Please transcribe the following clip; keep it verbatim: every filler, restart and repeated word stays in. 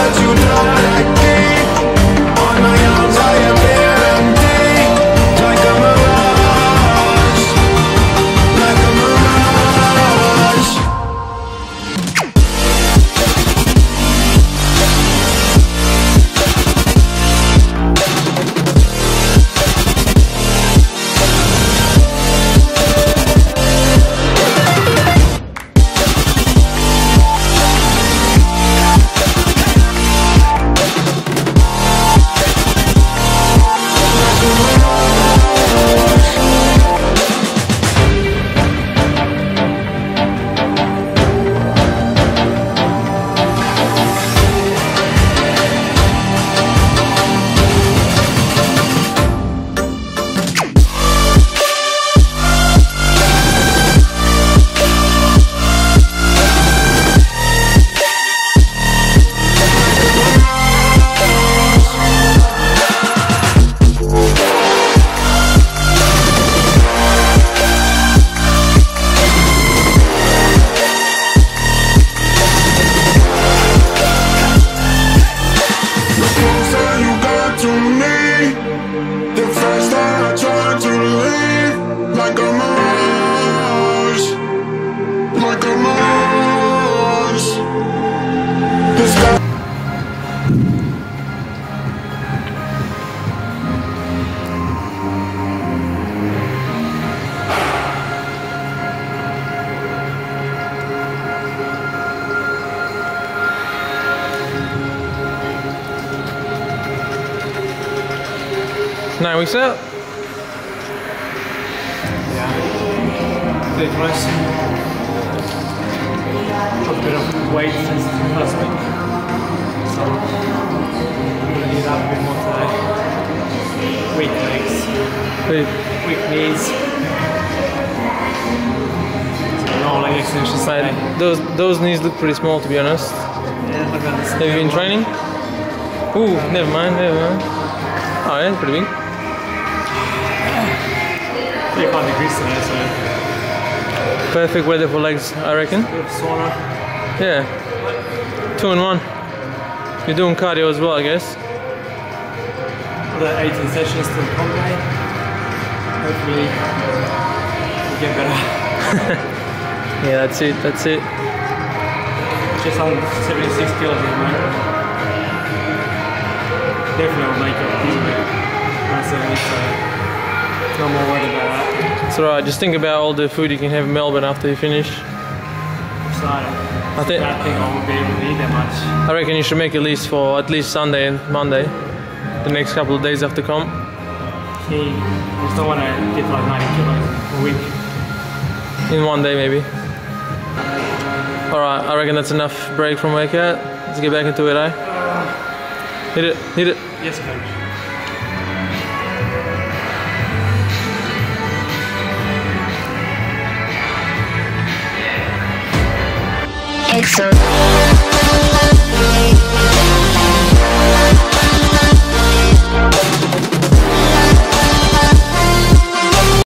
that you like me. On my arms I appear empty, like a mirage, like a mirage. Nine weeks out? Yeah, pretty close. Dropped a bit of weight since last week, so I'm gonna need that a bit more today. Weak legs, Wait. weak knees. So no leg extensions today. Mate, those, those knees look pretty small, to be honest. Yeah, look at this. Have you been training? Ooh, never mind, never mind. Oh yeah, pretty big. thirty-five degrees today, so Perfect weather for legs, I reckon. bit of sauna. Yeah. Two in one. You're doing cardio as well, I guess. Another eighteen sessions to the comp day. Hopefully we get better. Yeah, that's it, that's it. Just under seventy-six kilos at the moment. Definitely will make it easily. Massively, so no more worried about that. It's alright, just think about all the food you can have in Melbourne after you finish. Excited. I think I think I won't be able to eat that much. I reckon you should make a list for at least Sunday and Monday, the next couple of days after comp. Key. I just don't want to get like ninety kilos a week. In one day maybe. Alright, I reckon that's enough break from workout. Let's get back into it, eh? Hit it, hit it. Yes, coach. It's a